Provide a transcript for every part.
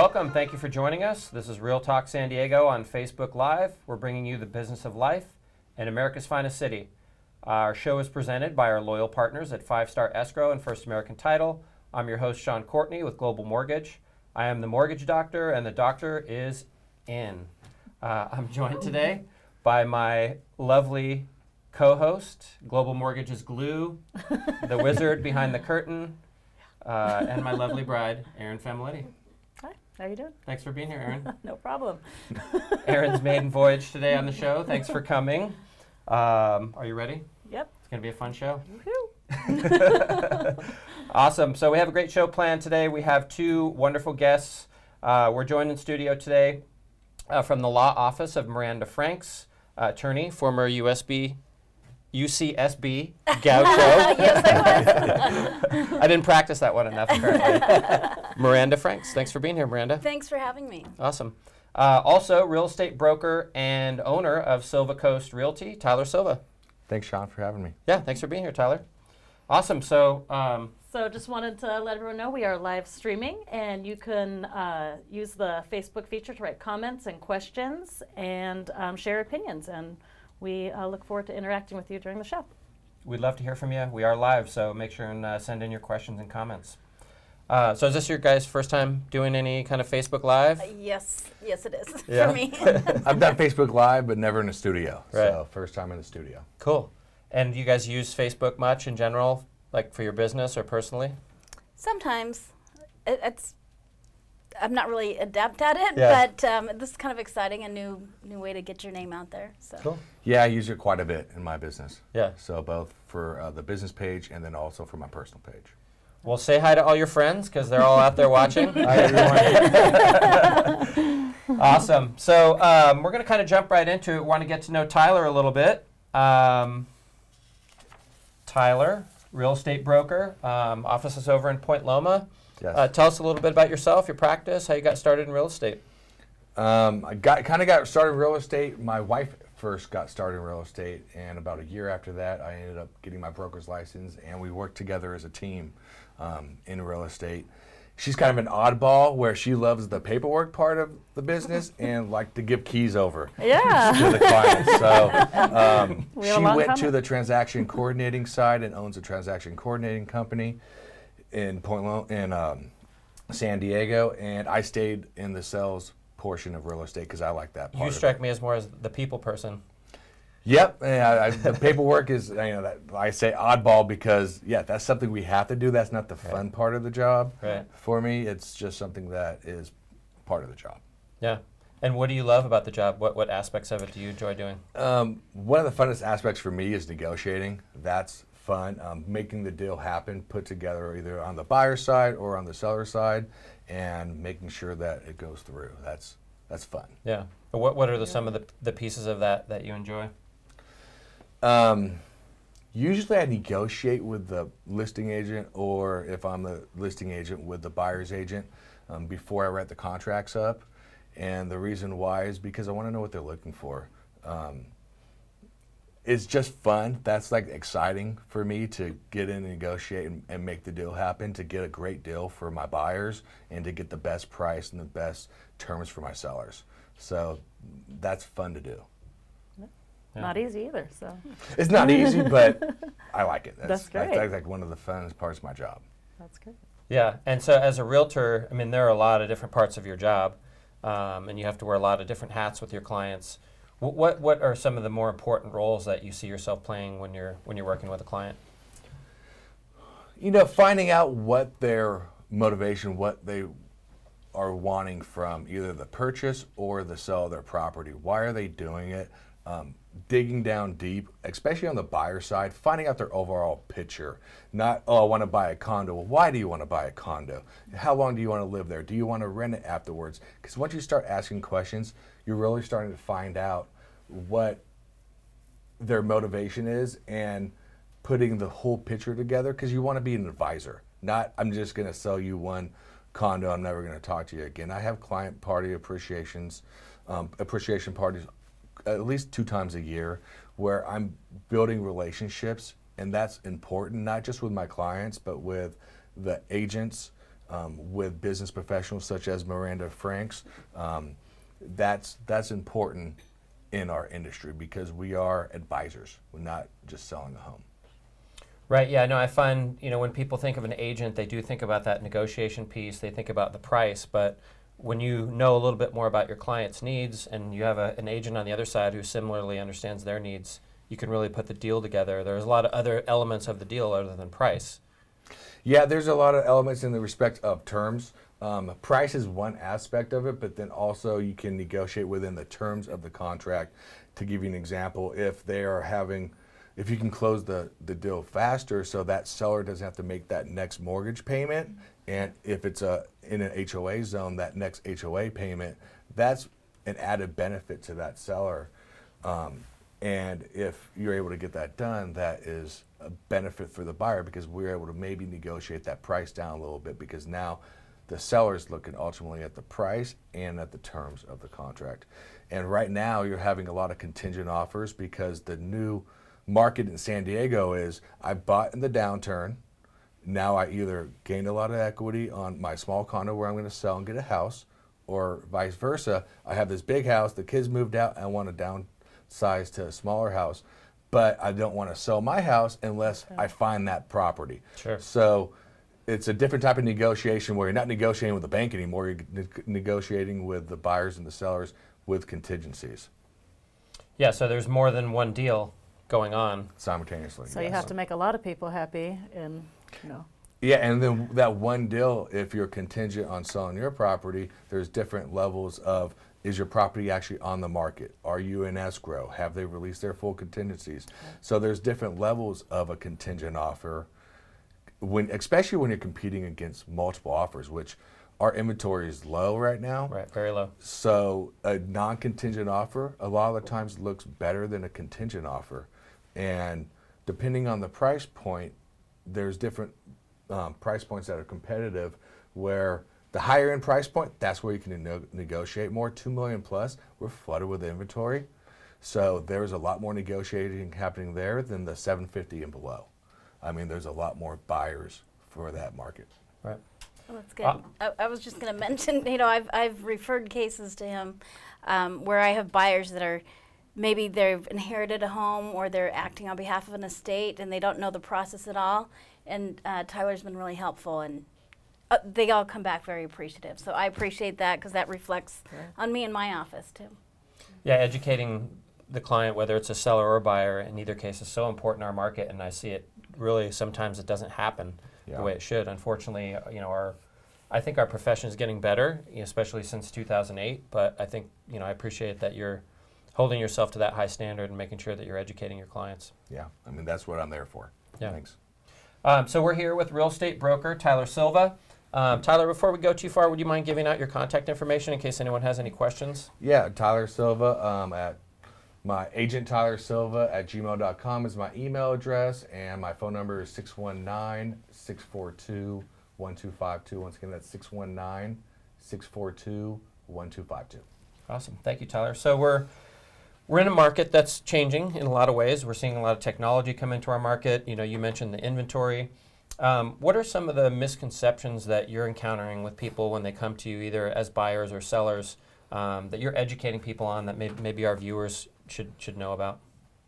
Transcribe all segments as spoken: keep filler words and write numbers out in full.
welcome. Thank you for joining us. This is Real Talk San Diego on Facebook Live. We're bringing you the business of life in America's finest city. Our show is presented by our loyal partners at Five Star Escrow and First American Title. I'm your host, Sean Courtney with Global Mortgage. I am the mortgage doctor, and the doctor is in. Uh, I'm joined today by my lovely co-host, Global Mortgage's glue, the wizard behind the curtain, uh, and my lovely bride, Erin Familetti. Hi, how you doing? Thanks for being here, Erin. No problem. Erin's maiden voyage today on the show. Thanks for coming. Um, are you ready? Yep. It's going to be a fun show. Woohoo! Awesome. So we have a great show planned today. We have two wonderful guests. Uh, we're joined in studio today uh, from the law office of Miranda Franks, uh, attorney, former U S B, U C S B Gaucho. Yes, I was. I didn't practice that one enough, apparently. Miranda Franks. Thanks for being here, Miranda. Thanks for having me. Awesome. Uh, also, real estate broker and owner of Silva Coast Realty, Tyler Silva. Thanks, Sean, for having me. Yeah, thanks for being here, Tyler. Awesome. So, um, So just wanted to let everyone know we are live streaming, and you can uh, use the Facebook feature to write comments and questions and um, share opinions. And we uh, look forward to interacting with you during the show. we'd love to hear from you. We are live, so make sure and uh, send in your questions and comments. Uh, so is this your guys' first time doing any kind of Facebook Live? Uh, yes, yes it is Yeah. for me. I've done Facebook Live, but never in a studio. Right. So first time in the studio. Cool. And do you guys use Facebook much in general, like for your business or personally? Sometimes it, it's I'm not really adept at it, Yeah. but um, this is kind of exciting, a new new way to get your name out there. So. Cool. Yeah, I use it quite a bit in my business. Yeah. So both for uh, the business page and then also for my personal page. Well, say hi to all your friends because they're all out there watching. Hi, everyone. Awesome. So um, we're going to kind of jump right into it. We want to get to know Tyler a little bit. Um, Tyler, real estate broker, um, office is over in Point Loma. Yes. Uh, tell us a little bit about yourself, your practice, how you got started in real estate. Um, I got kind of got started in real estate. My wife first got started in real estate, and about a year after that, I ended up getting my broker's license, and we worked together as a team um, in real estate. She's kind of an oddball where she loves the paperwork part of the business and like to give keys over Yeah. to the clients. So um, We she have a lot in went to common. the transaction coordinating side and owns a transaction coordinating company in Point Loma, in um, San Diego, and I stayed in the sales portion of real estate because I like that part. You of strike it. me as more as the people person. Yep, yeah, I, the paperwork is, you know, that, I say oddball because, yeah, that's something we have to do. That's not the fun part of the job. Right. For me, it's just something that is part of the job. Yeah. And what do you love about the job? What, what aspects of it do you enjoy doing? Um, one of the funnest aspects for me is negotiating. That's fun. Um, making the deal happen, put together either on the buyer side or on the seller side, and making sure that it goes through. That's that's fun. Yeah. But what, what are the, some of the, the pieces of that that you enjoy? Um, usually I negotiate with the listing agent, or if I'm the listing agent, with the buyer's agent um, before I write the contracts up. And the reason why is because I want to know what they're looking for. Um, it's just fun. That's like exciting for me to get in and negotiate and, and make the deal happen, to get a great deal for my buyers and to get the best price and the best terms for my sellers. So that's fun to do. Yeah. Not easy either. So. It's not easy, but I like it. That's great. That's like one of the funnest parts of my job. That's great. Yeah. And so as a realtor, I mean, there are a lot of different parts of your job, um, and you have to wear a lot of different hats with your clients. What, what what are some of the more important roles that you see yourself playing when you're when you're working with a client? You know, finding out what their motivation, what they are wanting from either the purchase or the sale of their property. Why are they doing it? Um, digging down deep, especially on the buyer side, finding out their overall picture. Not, oh, I want to buy a condo. Well, why do you want to buy a condo? How long do you want to live there? Do you want to rent it afterwards? Because once you start asking questions, you're really starting to find out what their motivation is and putting the whole picture together, because you want to be an advisor. Not, I'm just going to sell you one condo, I'm never going to talk to you again. I have client party appreciations, um, appreciation parties at least two times a year where I'm building relationships, and that's important, not just with my clients, but with the agents um, with business professionals such as Miranda Franks. Um, that's, that's important in our industry because we are advisors. We're not just selling a home. Right, yeah, no, I find, you know, when people think of an agent, they do think about that negotiation piece, they think about the price, but when you know a little bit more about your client's needs and you have a, an agent on the other side who similarly understands their needs, you can really put the deal together. There's a lot of other elements of the deal other than price. Yeah, there's a lot of elements in the respect of terms. Um, price is one aspect of it, but then also you can negotiate within the terms of the contract. To give you an example, if they are having, if you can close the, the deal faster so that seller doesn't have to make that next mortgage payment, and if it's a, in an H O A zone, that next H O A payment, that's an added benefit to that seller. Um, and if you're able to get that done, that is a benefit for the buyer because we're able to maybe negotiate that price down a little bit because now the seller's looking ultimately at the price and at the terms of the contract. And right now you're having a lot of contingent offers because the new market in San Diego is I bought in the downturn. Now I either gained a lot of equity on my small condo where I'm going to sell and get a house, or vice versa. I have this big house, the kids moved out, I want to downsize to a smaller house, but I don't want to sell my house unless okay. I find that property. Sure. So it's a different type of negotiation where you're not negotiating with the bank anymore, you're ne negotiating with the buyers and the sellers with contingencies. Yeah, so there's more than one deal going on simultaneously. So yes. you have to make a lot of people happy, and you know. Yeah, and then that one deal, if you're contingent on selling your property, there's different levels of, is your property actually on the market? Are you in escrow? Have they released their full contingencies? Okay. So there's different levels of a contingent offer, when, especially when you're competing against multiple offers, which our inventory is low right now. Right, very low. So a non-contingent offer a lot of the times looks better than a contingent offer. And depending on the price point, there's different um, price points that are competitive where the higher end price point, that's where you can ne negotiate more. Two million plus, we're flooded with inventory. So there's a lot more negotiating happening there than the seven fifty and below. I mean, there's a lot more buyers for that market. Right. Well, that's good. Uh, I, I was just going to mention, you know, I've, I've referred cases to him um, where I have buyers that are, maybe they've inherited a home or they're acting on behalf of an estate and they don't know the process at all. And uh, Tyler's been really helpful, and uh, they all come back very appreciative. So I appreciate that because that reflects okay. on me in my office too. Yeah, educating the client, whether it's a seller or a buyer, in either case is so important in our market, and I see it really sometimes it doesn't happen yeah. the way it should. Unfortunately, you know, our I think our profession is getting better, especially since two thousand eight, but I think, you know, I appreciate that you're holding yourself to that high standard and making sure that you're educating your clients. Yeah, I mean, that's what I'm there for. Yeah. Thanks. Um, so we're here with real estate broker Tyler Silva. Um, Tyler, before we go too far, would you mind giving out your contact information in case anyone has any questions? Yeah, Tyler Silva um, at my agent Tyler Silva at gmail dot com is my email address, and my phone number is six one nine, six four two, one two five two. Once again, that's six one nine, six four two, one two five two. Awesome. Thank you, Tyler. So we're We're in a market that's changing in a lot of ways. We're seeing a lot of technology come into our market. You know, you mentioned the inventory. Um, what are some of the misconceptions that you're encountering with people when they come to you, either as buyers or sellers, um, that you're educating people on that may maybe our viewers should should know about?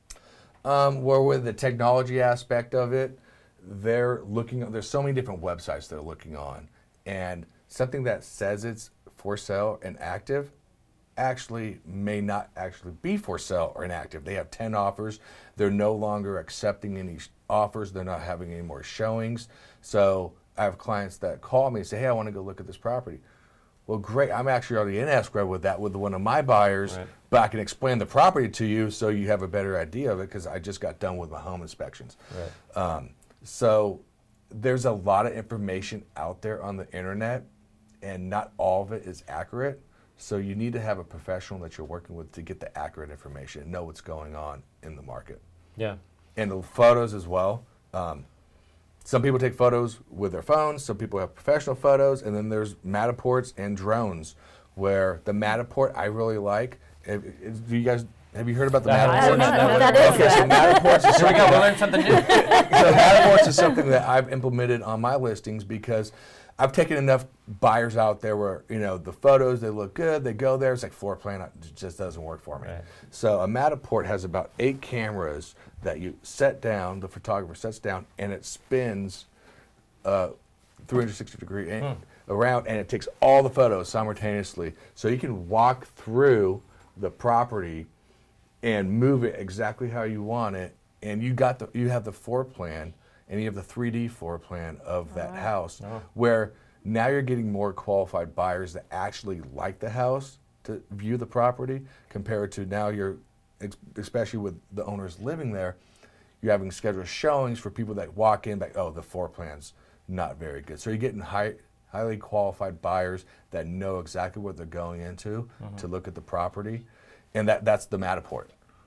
Um, well, with the technology aspect of it, they're looking. There's so many different websites they're looking on, and something that says it's for sale and active actually may not actually be for sale or inactive. They have ten offers. They're no longer accepting any offers. They're not having any more showings. So I have clients that call me and say, hey, I want to go look at this property. Well, great. I'm actually already in escrow with that with one of my buyers, right. But I can explain the property to you so you have a better idea of it because I just got done with my home inspections. Right. Um, so there's a lot of information out there on the internet, and not all of it is accurate. So you need to have a professional that you're working with to get the accurate information and know what's going on in the market. Yeah. And the photos as well. Um, some people take photos with their phones, some people have professional photos, and then there's Matterports and drones, where the Matterport I really like. If, if, do you guys, have you heard about the I Matterport? I don't know what that is. Okay, so Matterports is Here we something go, we that- learned something new. so Matterports is something that I've implemented on my listings because I've taken enough buyers out there where, you know, the photos, they look good, they go there, it's like floor plan, it just doesn't work for me. Right. So a Matterport has about eight cameras that you set down, the photographer sets down, and it spins uh, three hundred sixty degree in, Hmm. around, and it takes all the photos simultaneously. So you can walk through the property and move it exactly how you want it, and you got the you have the floor plan, and you have the three D floor plan of that house, Oh. where now you're getting more qualified buyers that actually like the house to view the property, compared to now you're, ex- especially with the owners living there, you're having scheduled showings for people that walk in, like, oh, the floor plan's not very good. So you're getting high, highly qualified buyers that know exactly what they're going into to look at the property, and that that's the Matterport.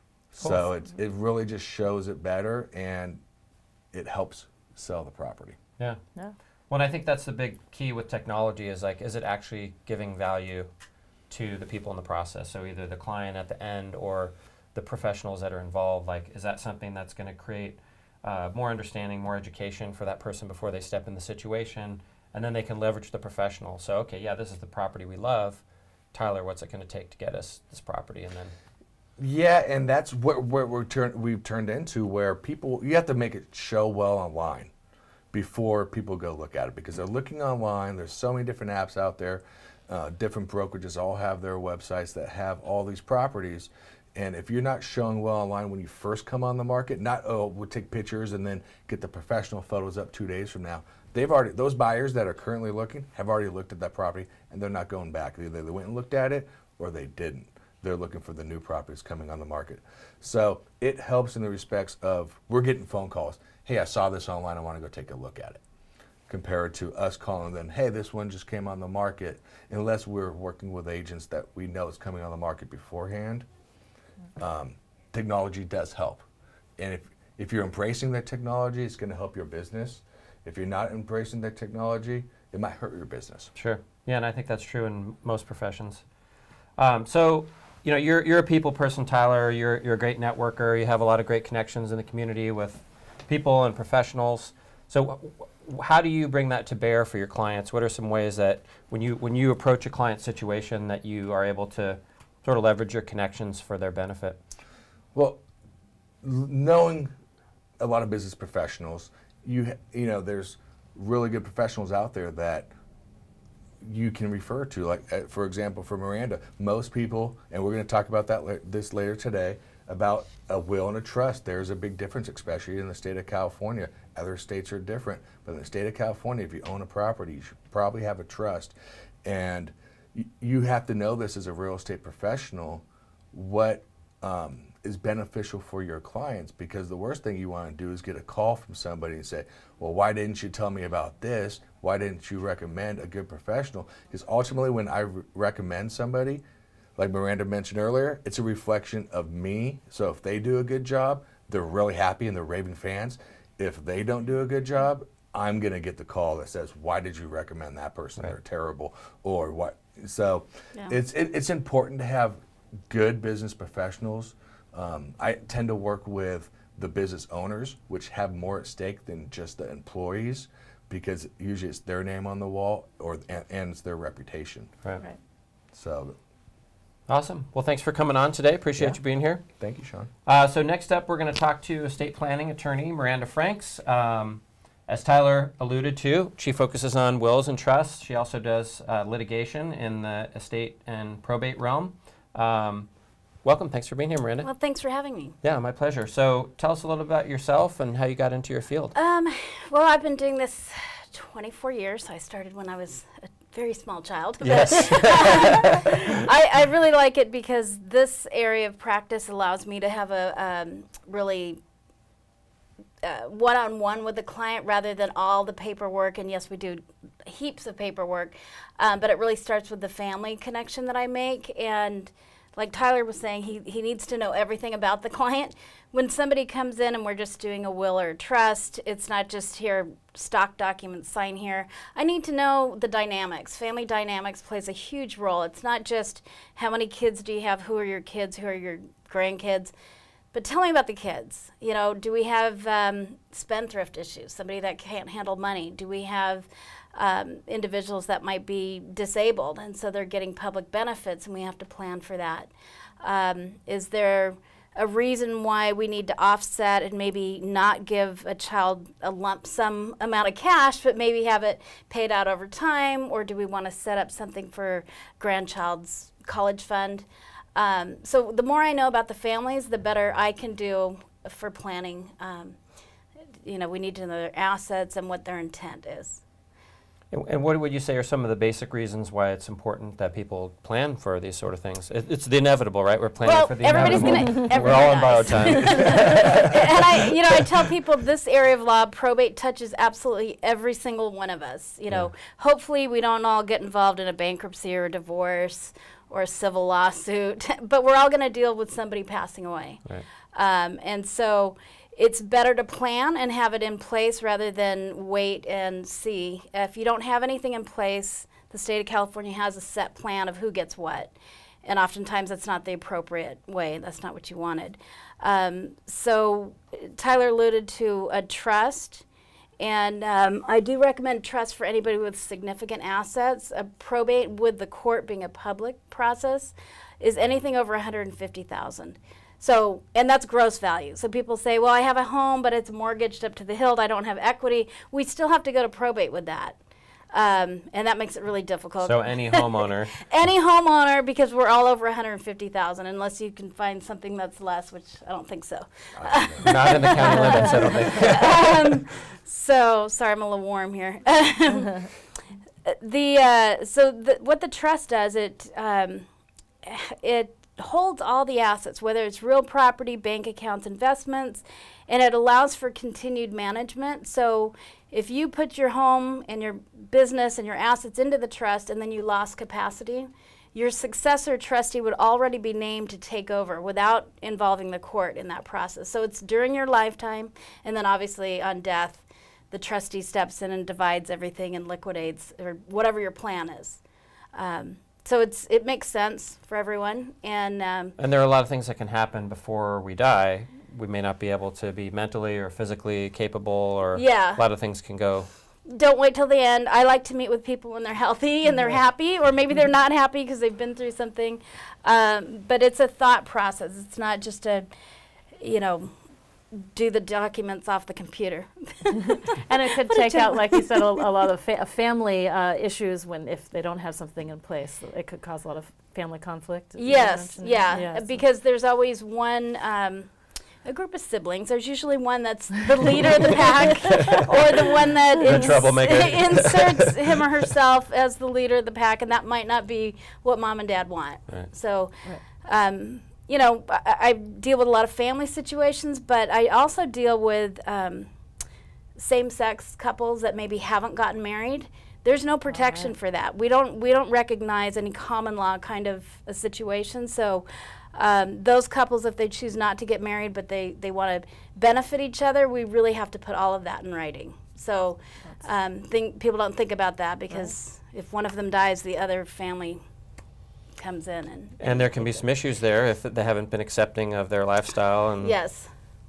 So it it really just shows it better, and it helps sell the property. Yeah. Yeah. Well, and I think that's the big key with technology is like, is it actually giving value to the people in the process? So either the client at the end or the professionals that are involved. Like, is that something that's going to create uh, more understanding, more education for that person before they step in the situation, and then they can leverage the professional. So, okay, yeah, this is the property we love. Tyler, what's it going to take to get us this property? And then, Yeah, and that's what, what we're turn, we've turned into, where people, you have to make it show well online before people go look at it, because they're looking online. There's so many different apps out there. Uh, different brokerages all have their websites that have all these properties. And if you're not showing well online when you first come on the market, not, oh, we'll take pictures and then get the professional photos up two days from now. They've already, those buyers that are currently looking have already looked at that property, and they're not going back. Either they went and looked at it or they didn't. They're looking for the new properties coming on the market. So it helps in the respects of, we're getting phone calls. Hey, I saw this online, I want to go take a look at it. Compared to us calling them, hey, this one just came on the market, unless we're working with agents that we know is coming on the market beforehand. Um, technology does help. And if, if you're embracing that technology, it's going to help your business. If you're not embracing that technology, it might hurt your business. sure. Yeah, and I think that's true in most professions. Um, so, you know, you're, you're a people person, Tyler. You're, you're a great networker. You have a lot of great connections in the community with people and professionals. So w- w- how do you bring that to bear for your clients? What are some ways that when you, when you approach a client situation that you are able to sort of leverage your connections for their benefit? Well, l- knowing a lot of business professionals, you ha- you know, there's really good professionals out there that you can refer to. Like, uh, for example, for Miranda, most people, and we're going to talk about that la- this later today, about a will and a trust. There's a big difference, especially in the state of California. Other states are different, but in the state of California, if you own a property, you should probably have a trust. And y- you have to know this as a real estate professional, what um, is beneficial for your clients, because the worst thing you want to do is get a call from somebody and say, well, why didn't you tell me about this? Why didn't you recommend a good professional? Because ultimately, when I re- recommend somebody, like Miranda mentioned earlier, it's a reflection of me. So if they do a good job, they're really happy and they're raving fans. If they don't do a good job, I'm going to get the call that says, why did you recommend that person? Right. They're terrible. Or what? So Yeah. it's it, it's important to have good business professionals. Um, I tend to work with the business owners, which have more at stake than just the employees, because usually it's their name on the wall, or and, and it's their reputation. Right. Right. So Awesome. Well, thanks for coming on today. Appreciate Yeah. you being here. thank you, Sean. Uh, so next up, we're going to talk to estate planning attorney Miranda Franks. Um, as Tyler alluded to, she focuses on wills and trusts. She also does uh, litigation in the estate and probate realm. Um, welcome. Thanks for being here, Miranda. Well, thanks for having me. Yeah, my pleasure. So tell us a little about yourself and how you got into your field. Um, well, I've been doing this twenty-four years. I started when I was a very small child. Yes. I, I really like it because this area of practice allows me to have a um, really uh, one-on-one with the client rather than all the paperwork. And yes, we do heaps of paperwork, um, but it really starts with the family connection that I make. And like Tyler was saying, he, he needs to know everything about the client. When somebody comes in and we're just doing a will or a trust, it's not just here, stock documents, sign here. I need to know the dynamics. Family dynamics plays a huge role. It's not just how many kids do you have, who are your kids, who are your grandkids. But tell me about the kids. You know, do we have um, spendthrift issues, somebody that can't handle money? Do we have um, individuals that might be disabled and so they're getting public benefits and we have to plan for that? Um, is there a reason why we need to offset and maybe not give a child a lump sum amount of cash, but maybe have it paid out over time? Or do we want to set up something for grandchild's college fund? Um, so the more I know about the families, the better I can do for planning. Um, you know, we need to know their assets and what their intent is. And, and what would you say are some of the basic reasons why it's important that people plan for these sort of things? It, it's the inevitable, right? We're planning Well, for the everybody's inevitable. gonna- We're all on borrowed everybody time. And I, you know, I tell people this area of law, probate touches absolutely every single one of us. You know, Yeah. hopefully we don't all get involved in a bankruptcy or a divorce or a civil lawsuit, but we're all going to deal with somebody passing away. Right. Um, and so it's better to plan and have it in place rather than wait and see. If you don't have anything in place, the state of California has a set plan of who gets what. And oftentimes that's not the appropriate way. That's not what you wanted. Um, so Tyler alluded to a trust. And um, I do recommend trust for anybody with significant assets. A probate, with the court being a public process, is anything over one hundred fifty thousand dollars. So, and that's gross value. So people say, well, I have a home, but it's mortgaged up to the hilt. I don't have equity. We still have to go to probate with that. Um, and that makes it really difficult. So any homeowner. Any homeowner, because we're all over one hundred fifty thousand dollars, unless you can find something that's less, which I don't think so. Not in the county limits, I don't think. um, so, sorry, I'm a little warm here. the uh, so the, what the trust does, it um, it holds all the assets, whether it's real property, bank accounts, investments, and it allows for continued management. So if you put your home and your business and your assets into the trust and then you lost capacity, your successor trustee would already be named to take over without involving the court in that process. So it's during your lifetime, and then obviously on death, the trustee steps in and divides everything and liquidates, or whatever your plan is. Um, so it's it makes sense for everyone. And um, And there are a lot of things that can happen before we die. We may not be able to be mentally or physically capable, or Yeah. a lot of things can go. don't wait till the end. I like to meet with people when they're healthy and they're happy, or maybe they're not happy because they've been through something. Um, but it's a thought process. It's not just a, you know, do the documents off the computer. And it could What a take out, gem- like you said, a, a lot of fa family uh, issues when if they don't have something in place. It could cause a lot of family conflict. you Yes, mentioned. yeah, Yeah, uh, so- because there's always one, um, a group of siblings. There's usually one that's the leader of the pack, or the one that The ins- troublemaker. inserts him or herself as the leader of the pack, and that might not be what mom and dad want. Right. So, Right. um, you know, I, I deal with a lot of family situations, but I also deal with um, same-sex couples that maybe haven't gotten married. There's no protection right. for that. We don't we don't recognize any common law kind of a situation. So um, those couples, if they choose not to get married but they, they want to benefit each other, we really have to put all of that in writing. So um, think, people don't think about that, because if one of them dies, the other family comes in. And, And there can be some issues there if they haven't been accepting of their lifestyle. And Yes.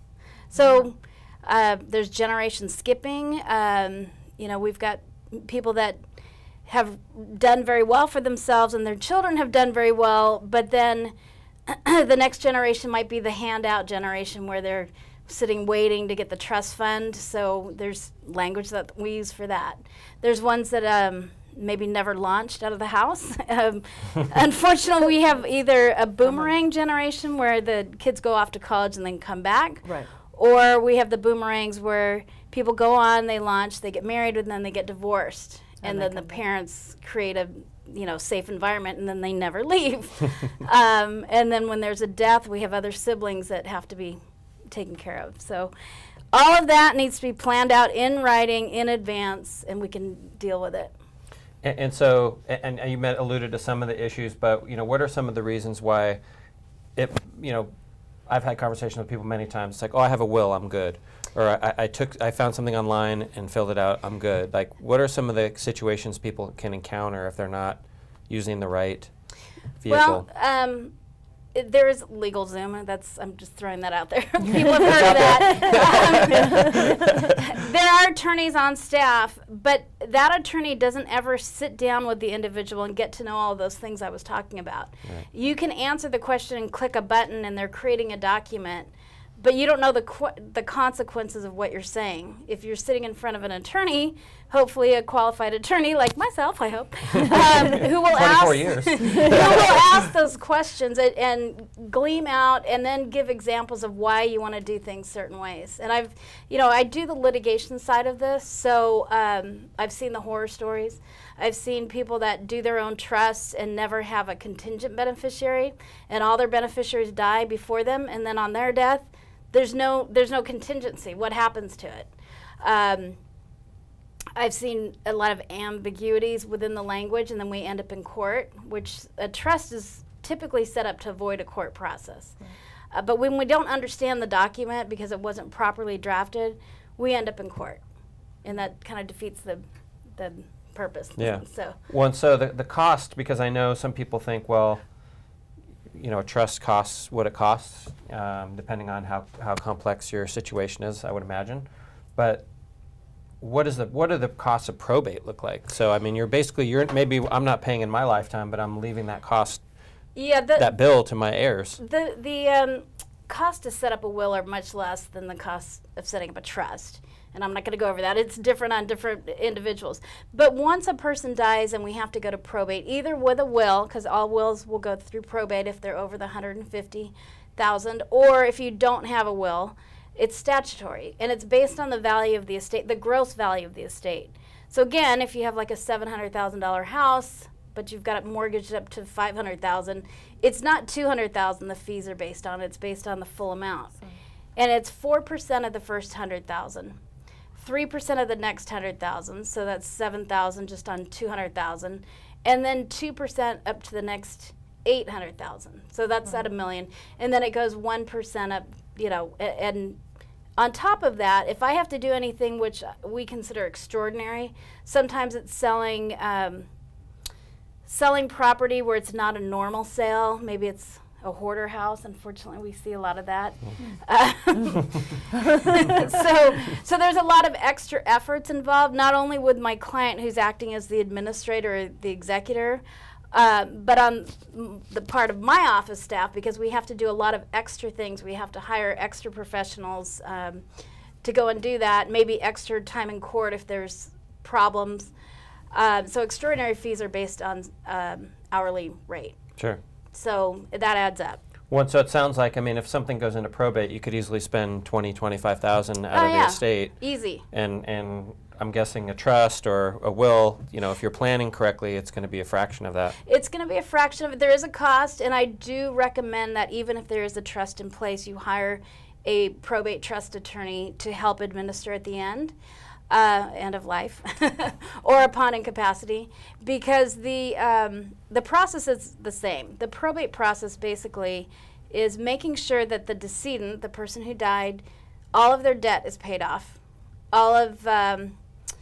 So uh, there's generation skipping. Um, you know, we've got people that have done very well for themselves and their children have done very well, but then the next generation might be the handout generation where they're sitting waiting to get the trust fund. So there's language that we use for that. There's ones that um, maybe never launched out of the house. um, unfortunately, we have either a boomerang generation where the kids go off to college and then come back, Right. or we have the boomerangs where people go on, they launch, they get married, and then they get divorced. And And, they then the come back. parents create a you know, safe environment, and then they never leave. um, and then when there's a death, we have other siblings that have to be taken care of. So all of that needs to be planned out in writing in advance, and we can deal with it. And, and so, and, and you met, alluded to some of the issues, but you know, what are some of the reasons why it, you know, I've had conversations with people many times. It's like, oh, I have a will, I'm good, or I, I took, I found something online and filled it out, I'm good. Like, what are some of the situations people can encounter if they're not using the right vehicle? Well, um, it, there is LegalZoom. That's I'm just throwing that out there. People have heard of that. Um, there are attorneys on staff, but that attorney doesn't ever sit down with the individual and get to know all of those things I was talking about. Right. You can answer the question and click a button, and they're creating a document. But you don't know the qu the consequences of what you're saying. If you're sitting in front of an attorney, hopefully a qualified attorney like myself, I hope, um, who will ask years. who will ask those questions and, and gleam out and then give examples of why you want to do things certain ways. And I've, you know, I do the litigation side of this, so um, I've seen the horror stories. I've seen people that do their own trusts and never have a contingent beneficiary, and all their beneficiaries die before them, and then on their death, There's no, there's no contingency. What happens to it? Um, I've seen a lot of ambiguities within the language, and then we end up in court, which a trust is typically set up to avoid a court process. Right. Uh, but when we don't understand the document because it wasn't properly drafted, we end up in court, and that kind of defeats the, the purpose. Yeah. So. Well, and so the, the cost, because I know some people think, well, you know, a trust costs what it costs, um, depending on how, how complex your situation is, I would imagine. But what is the what do the costs of probate look like? So I mean, you're basically you're maybe I'm not paying in my lifetime, but I'm leaving that cost, yeah, the, that bill to my heirs. The the um, cost to set up a will are much less than the cost of setting up a trust. And I'm not going to go over that. It's different on different individuals. But once a person dies and we have to go to probate, either with a will, because all wills will go through probate if they're over the one hundred fifty thousand, or if you don't have a will, it's statutory. And it's based on the value of the estate, the gross value of the estate. So again, if you have like a seven hundred thousand dollar house, but you've got it mortgaged up to five hundred thousand dollars, it's not two hundred thousand dollars the fees are based on, it's based on the full amount. So. And it's four percent of the first one hundred thousand dollars. three percent of the next one hundred thousand, so that's seven thousand just on two hundred thousand, and then two percent up to the next eight hundred thousand. So that's right. At a million. And then it goes one percent up, you know, and on top of that, if I have to do anything which we consider extraordinary, sometimes it's selling um, selling property where it's not a normal sale. Maybe it's a hoarder house. Unfortunately, we see a lot of that. Mm. Uh, so, so there's a lot of extra efforts involved, not only with my client who's acting as the administrator or the executor, uh, but on the part of my office staff, because we have to do a lot of extra things. We have to hire extra professionals um, to go and do that, maybe extra time in court if there's problems. Uh, so extraordinary fees are based on um, hourly rate. Sure. So that adds up. Well, so it sounds like, I mean, if something goes into probate, you could easily spend twenty, twenty-five thousand out oh, of yeah. the estate. Easy. And and I'm guessing a trust or a will, you know, if you're planning correctly, it's going to be a fraction of that. It's going to be a fraction of it. There is a cost, and I do recommend that even if there is a trust in place, you hire a probate trust attorney to help administer at the end. Uh, end of life, or upon incapacity, because the um, the process is the same. The probate process basically is making sure that the decedent, the person who died, all of their debt is paid off, all of um,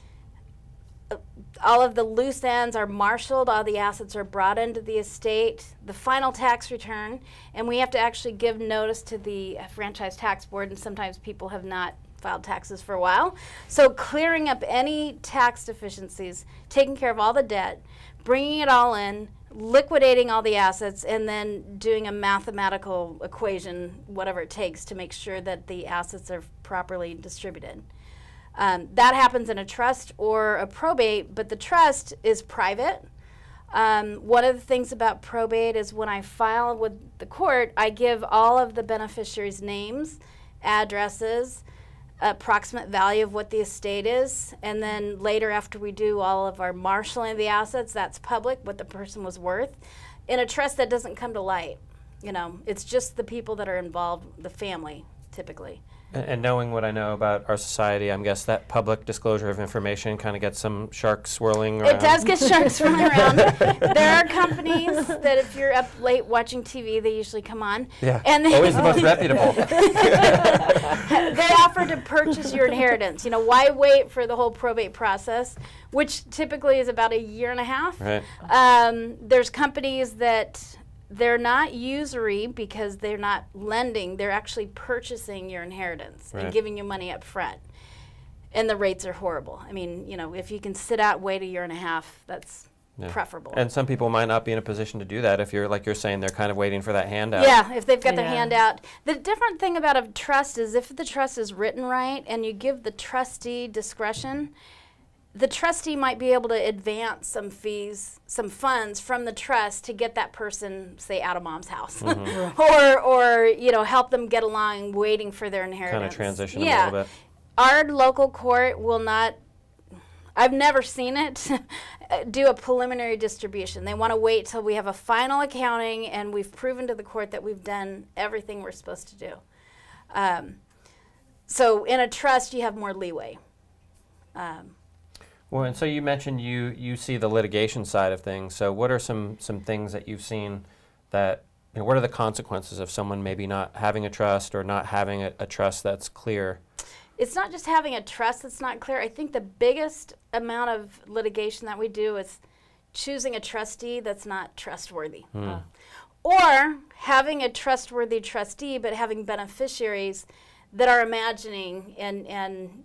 all of the loose ends are marshaled, all the assets are brought into the estate, the final tax return, and we have to actually give notice to the uh, franchise tax board, and sometimes people have not filed taxes for a while. So clearing up any tax deficiencies, taking care of all the debt, bringing it all in, liquidating all the assets, and then doing a mathematical equation, whatever it takes, to make sure that the assets are properly distributed. Um, that happens in a trust or a probate, but the trust is private. Um, one of the things about probate is when I file with the court, I give all of the beneficiaries' names, addresses, approximate value of what the estate is, and then later after we do all of our marshaling of the assets, that's public, what the person was worth. In a trust, that doesn't come to light. You know, it's just the people that are involved, the family, typically. And, and knowing what I know about our society, I'm guess that public disclosure of information kind of gets some sharks swirling around. It does get sharks swirling around. There are companies that if you're up late watching T V, they usually come on. Yeah, and they always the most reputable. They offer to purchase your inheritance. You know, why wait for the whole probate process, which typically is about a year and a half? Right. Um, there's companies that they're not usury because they're not lending. They're actually purchasing your inheritance Right. and giving you money up front. And the rates are horrible. I mean, you know, if you can sit out, wait a year and a half, that's Yeah. preferable. And some people might not be in a position to do that if you're, like you're saying, they're kind of waiting for that handout. Yeah, if they've got their Yeah. hand out. The different thing about a trust is if the trust is written right and you give the trustee discretion, the trustee might be able to advance some fees, some funds from the trust to get that person, say, out of mom's house, Mm-hmm. or or you know help them get along, waiting for their inheritance. Kind of transition yeah. a little bit. Our local court will not. I've never seen it do a preliminary distribution. They want to wait till we have a final accounting and we've proven to the court that we've done everything we're supposed to do. Um, so in a trust, you have more leeway. Um, Well, and so you mentioned you you see the litigation side of things. So what are some some things that you've seen that, you know, what are the consequences of someone maybe not having a trust or not having a, a trust that's clear? It's not just having a trust that's not clear. I think the biggest amount of litigation that we do is choosing a trustee that's not trustworthy. Hmm. Or having a trustworthy trustee but having beneficiaries that are imagining and, and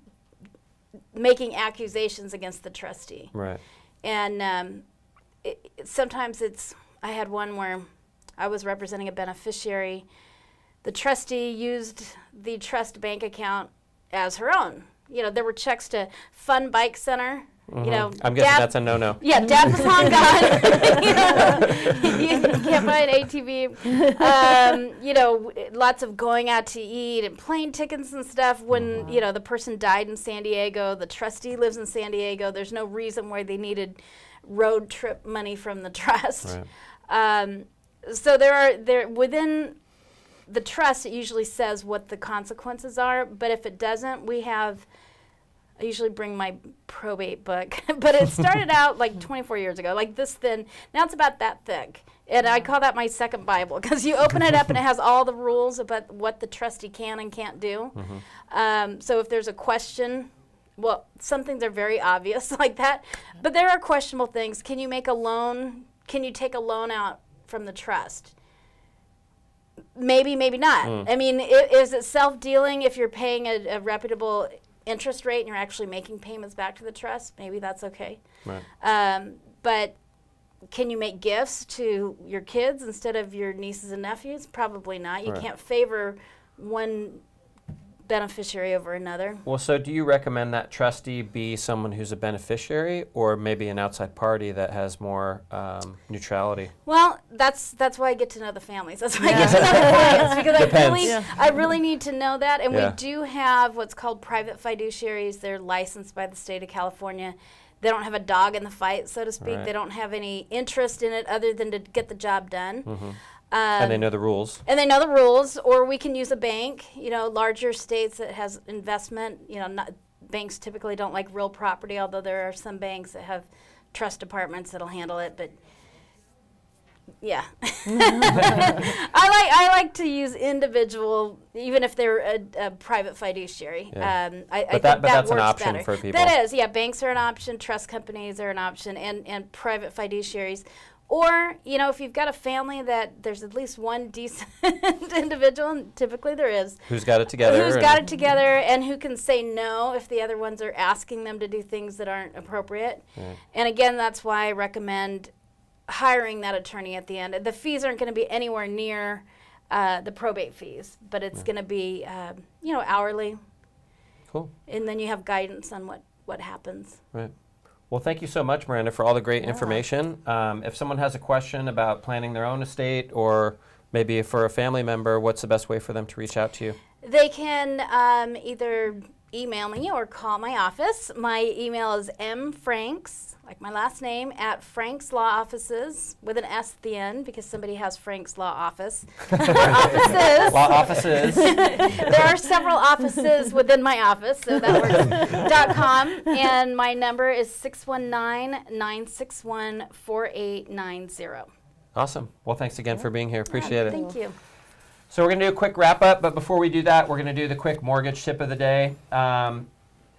making accusations against the trustee. Right. And um, it, it- sometimes it's, I had one where I was representing a beneficiary. The trustee used the trust bank account as her own. You know, there were checks to Fun Bike Center. You know, I'm guessing Dad- that's a no-no. yeah, Dad was long gone. You know, you can't buy an A T V. Um, you know, w- lots of going out to eat and plane tickets and stuff. When you know the person died in San Diego, the trustee lives in San Diego. There's no reason why they needed road trip money from the trust. Right. Um, so there are there within the trust. It usually says what the consequences are, but if it doesn't, we have. I usually bring my probate book, but it started out like twenty-four years ago, like this thin. Now it's about that thick. And I call that my second Bible because you open it up and it has all the rules about what the trustee can and can't do. Mm-hmm. Um, so if there's a question, well, some things are very obvious like that, but there are questionable things. Can you make a loan? Can you take a loan out from the trust? Maybe, maybe not. Mm. I mean, i- is it self-dealing if you're paying a, a reputable interest rate and you're actually making payments back to the trust? Maybe that's okay. Right. Um, but can you make gifts to your kids instead of your nieces and nephews? Probably not. You Right. can't favor one beneficiary over another. Well, so do you recommend that trustee be someone who's a beneficiary or maybe an outside party that has more um, neutrality? Well, that's that's why I get to know the families. That's why I get to know the clients because I Depends. really Yeah. I really need to know that. And Yeah. we do have what's called private fiduciaries. They're licensed by the state of California. They don't have a dog in the fight, so to speak. Right. They don't have any interest in it other than to get the job done. Mm-hmm. Um, And they know the rules. and they know the rules. Or we can use a bank. You know, larger states that has investment. You know, not, banks typically don't like real property, although there are some banks that have trust departments that'll handle it. But yeah, I like I like to use individual, even if they're a, a private fiduciary. Yeah. Um, I, I But think that- but that's an works option better. for people. That is, yeah. Banks are an option. Trust companies are an option, and and private fiduciaries. Or, you know, if you've got a family that there's at least one decent individual, and typically there is, Who's got it together? who's and- got it together and who can say no if the other ones are asking them to do things that aren't appropriate. Yeah. And again, that's why I recommend hiring that attorney at the end. The fees aren't going to be anywhere near uh, the probate fees, but it's going to be, uh, you know, hourly. Cool. And then you have guidance on what, what happens. Right. Well, thank you so much, Miranda, for all the great information. Um, if someone has a question about planning their own estate or maybe for a family member, what's the best way for them to reach out to you? They can um, either email me or call my office. My email is mfranks, like my last name, at Frank's Law Offices, with an S at the end because somebody has Frank's Law Office. offices. Law offices. There are several offices within my office, so that works. dot com, and my number is six one nine, nine six one, four eight nine zero. Awesome. Well, thanks again for being here. Appreciate it. Thank you. So we're going to do a quick wrap up, but before we do that, we're going to do the quick mortgage tip of the day. Um,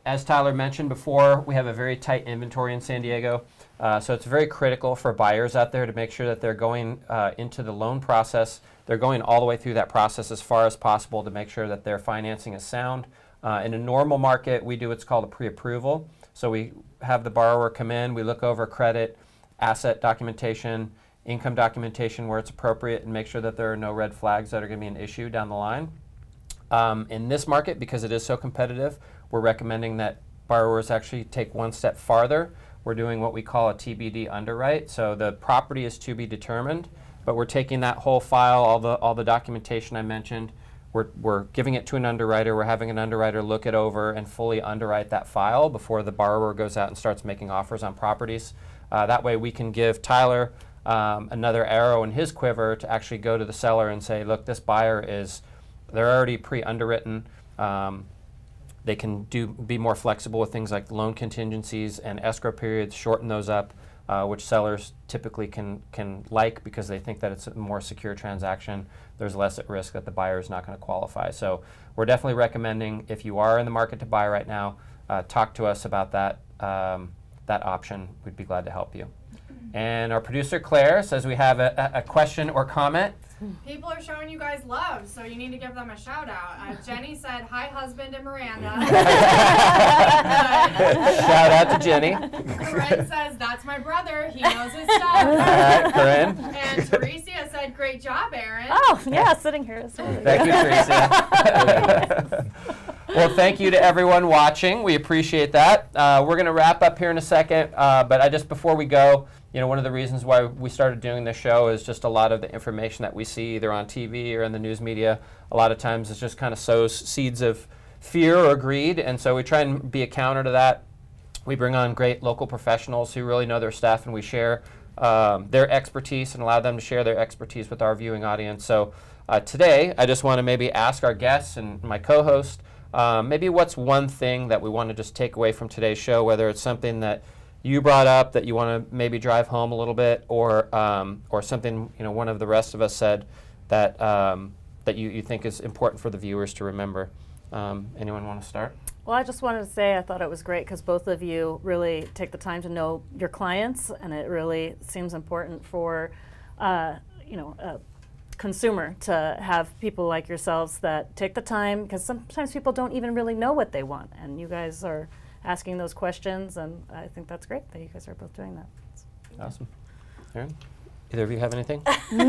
as Tyler mentioned before, we have a very tight inventory in San Diego. Uh, so it's very critical for buyers out there to make sure that they're going uh, into the loan process. They're going all the way through that process as far as possible to make sure that their financing is sound. Uh, in a normal market, we do what's called a pre-approval. So we have the borrower come in, we look over credit, asset documentation, income documentation where it's appropriate, and make sure that there are no red flags that are going to be an issue down the line. Um, in this market, because it is so competitive, we're recommending that borrowers actually take one step farther. We're doing what we call a T B D underwrite. So the property is to be determined, but we're taking that whole file, all the all the documentation I mentioned, we're, we're giving it to an underwriter. We're having an underwriter look it over and fully underwrite that file before the borrower goes out and starts making offers on properties. Uh, that way we can give Tyler um, another arrow in his quiver to actually go to the seller and say, look, this buyer is, they're already pre-underwritten. Um, They can do be more flexible with things like loan contingencies and escrow periods, shorten those up, uh, which sellers typically can can like because they think that it's a more secure transaction. There's less at risk that the buyer is not going to qualify. So we're definitely recommending, if you are in the market to buy right now, uh, talk to us about that um, that option. We'd be glad to help you. And our producer Claire says we have a, a question or comment. People are showing you guys love, so you need to give them a shout out. Uh, Jenny said, hi, husband and Miranda. Shout out to Jenny. Corinne says, that's my brother. He knows his stuff. All right, Corinne. And Teresia said, great job, Aaron. Oh, yeah, sitting here is really Thank you, Teresia. Well, thank you to everyone watching. We appreciate that. Uh, we're going to wrap up here in a second, uh, but I just before we go, you know, one of the reasons why we started doing this show is just a lot of the information that we see either on T V or in the news media. A lot of times it just kind of sows seeds of fear or greed, and so we try and be a counter to that. We bring on great local professionals who really know their stuff, and we share um, their expertise and allow them to share their expertise with our viewing audience. So uh, today, I just want to maybe ask our guests and my co-host, um, maybe what's one thing that we want to just take away from today's show, whether it's something that you brought up that you want to maybe drive home a little bit, or um, or something, you know, one of the rest of us said that um, that you, you think is important for the viewers to remember. Um, anyone want to start? Well, I just wanted to say I thought it was great because both of you really take the time to know your clients, and it really seems important for, uh, you know, a consumer to have people like yourselves that take the time, because sometimes people don't even really know what they want, and you guys are asking those questions, and I think that's great that you guys are both doing that. Awesome. Aaron, either of you have anything?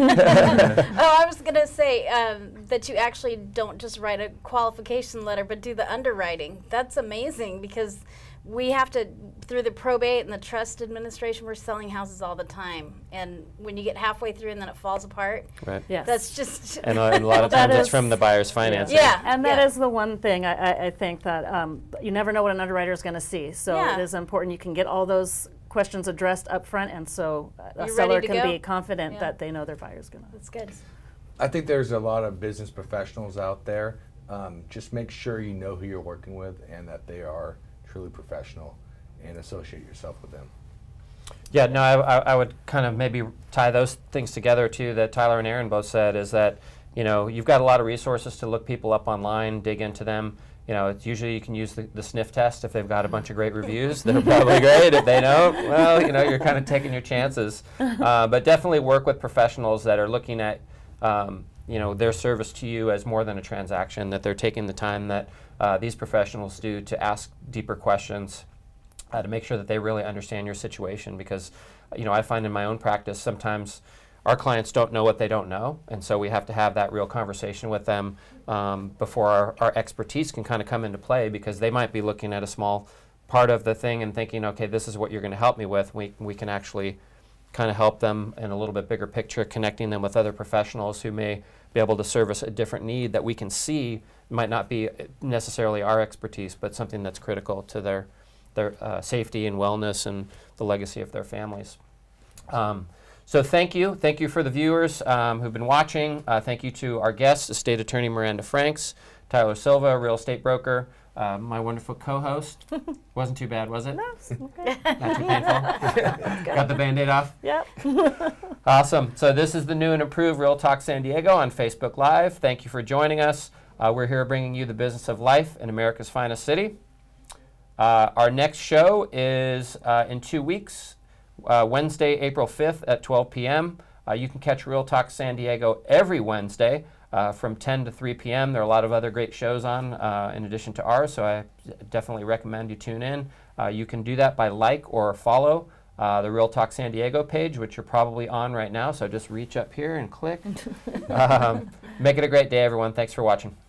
Oh, I was going to say um, that you actually don't just write a qualification letter, but do the underwriting. That's amazing, because we have to, through the probate and the trust administration, we're selling houses all the time. And when you get halfway through and then it falls apart, Right. Yes. that's just... And, uh, and a lot of That times it's is- from the buyer's financing. Yeah. And that yeah. is the one thing I, I, I think that um, you never know what an underwriter is going to see. So Yeah. it is important you can get all those questions addressed up front, and so a You're seller ready to can go. be confident Yeah. that they know their buyer's going to. That's good. I think there's a lot of business professionals out there. Um, just make sure you know who you're working with and that they are truly professional, and associate yourself with them. Yeah, no, I, I, I would kind of maybe tie those things together too that Tyler and Aaron both said, is that, you know, you've got a lot of resources to look people up online, dig into them. You know, it's usually you can use the, the sniff test if they've got a bunch of great reviews. They're probably great. If they don't, well, you know, you're kind of taking your chances. Uh, but definitely work with professionals that are looking at, um, you know, their service to you as more than a transaction, that they're taking the time that uh, these professionals do to ask deeper questions, uh, to make sure that they really understand your situation. Because, you know, I find in my own practice sometimes our clients don't know what they don't know, and so we have to have that real conversation with them um, before our, our expertise can kind of come into play, because they might be looking at a small part of the thing and thinking, okay, this is what you're going to help me with. We, we can actually kind of help them in a little bit bigger picture, connecting them with other professionals who may be able to service a different need that we can see might not be necessarily our expertise, but something that's critical to their, their uh, safety and wellness and the legacy of their families. Um, So thank you. Thank you for the viewers um, who've been watching. Uh, thank you to our guests, Estate Attorney Miranda Franks, Tyler Silva, real estate broker, uh, my wonderful co-host. Wasn't too bad, was it? No, it's okay. Not too painful? Got the Band-Aid off? Yep. Awesome. So this is the new and improved Real Talk San Diego on Facebook Live. Thank you for joining us. Uh, we're here bringing you the business of life in America's finest city. Uh, our next show is uh, in two weeks, uh, Wednesday, April fifth at twelve p m Uh, you can catch Real Talk San Diego every Wednesday uh, from ten to three p m There are a lot of other great shows on uh, in addition to ours, so I definitely recommend you tune in. Uh, you can do that by like or follow uh, the Real Talk San Diego page, which you're probably on right now, so just reach up here and click. um, make it a great day, everyone. Thanks for watching.